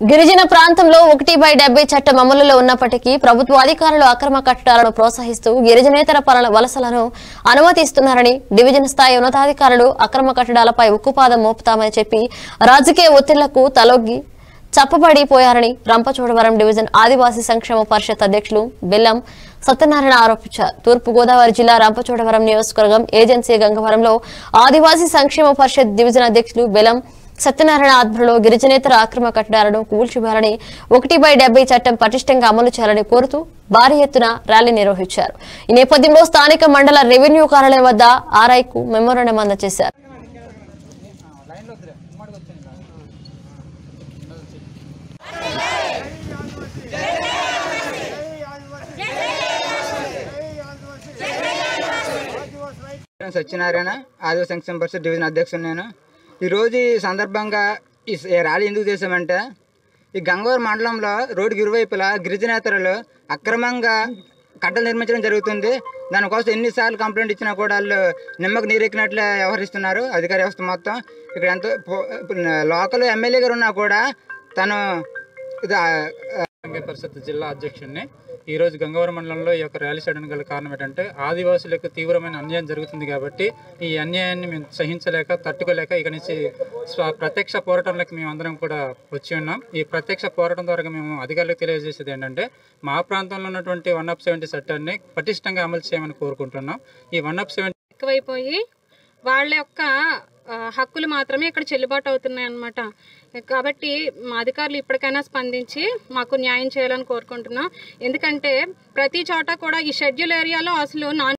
గిరిజన ప్రాంతంలో 1/70 చట్టం అమలులో ఉన్నప్పటికీ ప్రభుత్వ అధికారులు అక్రమ కట్టడాలను ప్రోత్సహిస్తూ గిరిజనేతర వలసలను అనుమతిస్తున్నారని డివిజన్ స్థాయి ఉన్నతాధికారులు అక్రమ కట్టడాలపై ఉక్కుపాదం మోపుతామని చెప్పి రాజకీయ ఒత్తిళ్లకు తలొగ్గి చప్పబడిపోయారని రంపచోడవరం డివిజన్ ఆదివాసీ సంక్షేమ పరిషత్ అధ్యక్షులు బెల్లం సత్యనారాయణ ఆరోపించారు. తూర్పు గోదావరి జిల్లా రంపచోడవరం నియోజకవర్గం ఏజెన్సీ గంగవరంలో ఆదివాసీ సంక్షేమ పరిషత్ డివిజన్ అధ్యక్షులు బెల్లం సత్యనారాయణ ఆధ్వర్యంలో గిరిజనేతర అక్రమ కట్టడాలను కూల్చివేయాలని 1/70 చట్టం పటిష్టంగా అమలు చేయాలని కోరుతూ భారీ ఎత్తున ర్యాలీ నిర్వహించారు. ఈ నేపథ్యంలో స్థానిక మండల రెవెన్యూ కార్యాలయం వద్ద ఆర్ఐకు మెమోరాండం అందజేశారు. సత్యనారాయణ ఆదివాసీ సంక్షేమ పరిషత్ డివిజన్ అధ్యక్షుడు నేను. ఈరోజు ఈ సందర్భంగా ఈ ర్యాలీ ఎందుకు చేసామంటే, ఈ గంగవరం మండలంలో రోడ్డుకి ఇరువైపులా గిరిజనేతరులు అక్రమంగా కట్టలు నిర్మించడం జరుగుతుంది. దానికోసం ఎన్నిసార్లు కంప్లైంట్ ఇచ్చినా కూడా వాళ్ళు నిమ్మకు నీరెక్కినట్లే వ్యవహరిస్తున్నారు అధికార వ్యవస్థ మొత్తం. ఇక్కడ ఎంతో లోకల్ ఎమ్మెల్యే గారు ఉన్నా కూడా తను పరిషత్ జిల్లా అధ్యక్షుడిని. ఈరోజు గంగవరం మండలంలో ఈ యొక్క ర్యాలీ చేయడానికి గల కారణం ఏంటంటే, ఆదివాసులకు తీవ్రమైన అన్యాయం జరుగుతుంది కాబట్టి ఈ అన్యాయాన్ని మేము సహించలేక తట్టుకోలేక ఇక నుంచి ప్రత్యక్ష పోరాటంలోకి మేము అందరం కూడా వచ్చి ఉన్నాం. ఈ ప్రత్యక్ష పోరాటం ద్వారా మేము అధికారులకు తెలియజేసేది ఏంటంటే, మా ప్రాంతంలో ఉన్నటువంటి 1/70 చట్టాన్ని పటిష్టంగా అమలు చేయమని కోరుకుంటున్నాం. ఈ 1/70 ఎక్కువైపోయి వాళ్ళ యొక్క హక్కులు మాత్రమే ఇక్కడ చెల్లుబాటు అవుతున్నాయి అన్నమాట. కాబట్టి మా అధికారులు ఇప్పటికైనా స్పందించి మాకు న్యాయం చేయాలని కోరుకుంటున్నాం. ఎందుకంటే ప్రతి చోట కూడా ఈ షెడ్యూల్ ఏరియాలో అసలు